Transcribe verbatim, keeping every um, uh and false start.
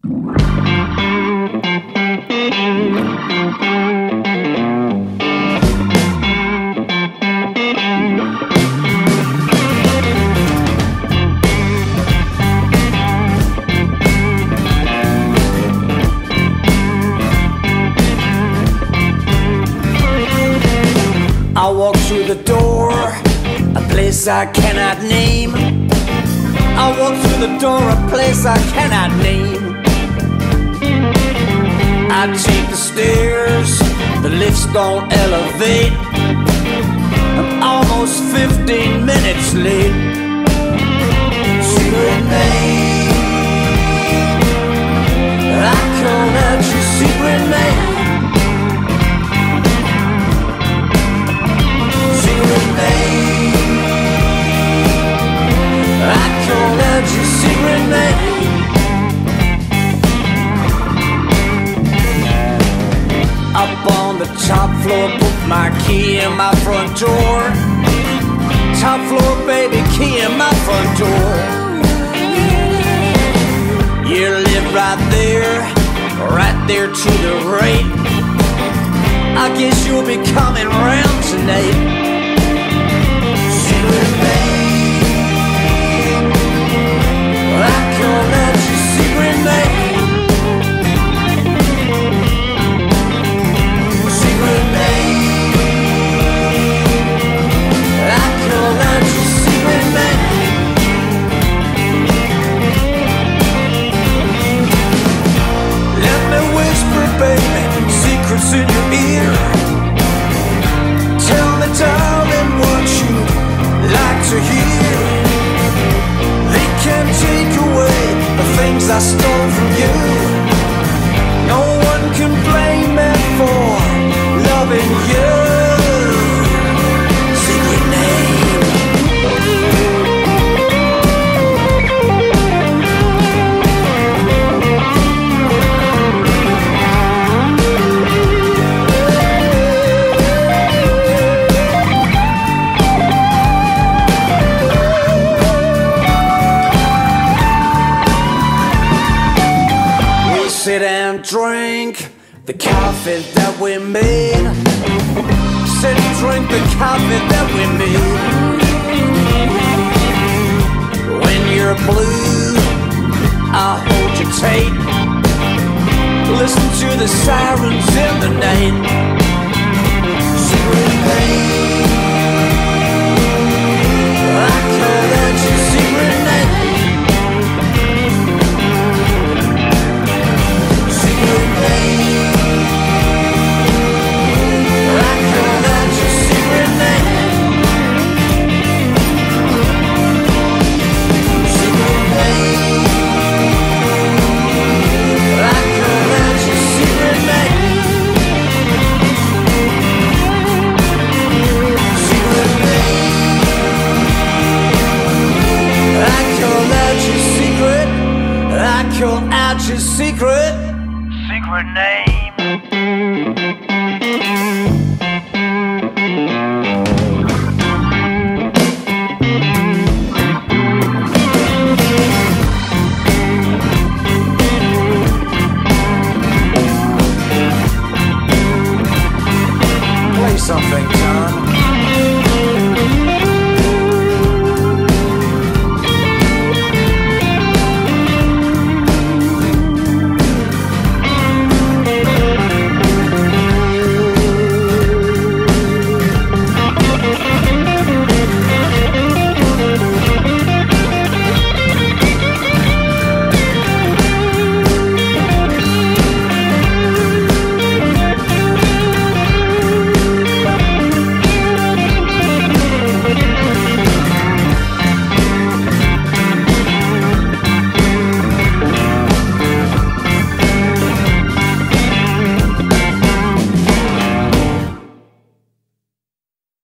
I walk through the door, a place I cannot name. I walk through the door, a place I cannot name. I take the stairs, the lifts don't elevate. I'm almost fifteen minutes late. Secret name, I call out your secret name. Secret name, I call out your secret name. Up on the top floor, put my key in my front door. Top floor, baby, key in my front door. You live right there, right there to the right. I guess you'll be coming round tonight. Secret name, I call out your secret name. Secret name, I call out your secret name. Let me whisper, baby, secrets in your ear. Tell me, darling, what you like to hear. They can't take away the things I stole from you. No one can blame me for loving you. Secret name, sit and drink the coffee that we made. Sit and drink the coffee that we made. When you're blue, I'll hold you tight. Listen to the sirens in the night. Secret name, I call out your secret name. Secret name, I call out your secret name. Secret name, I call out your secret name. Secret name, I call out your secret. I call out your secret. Secret name.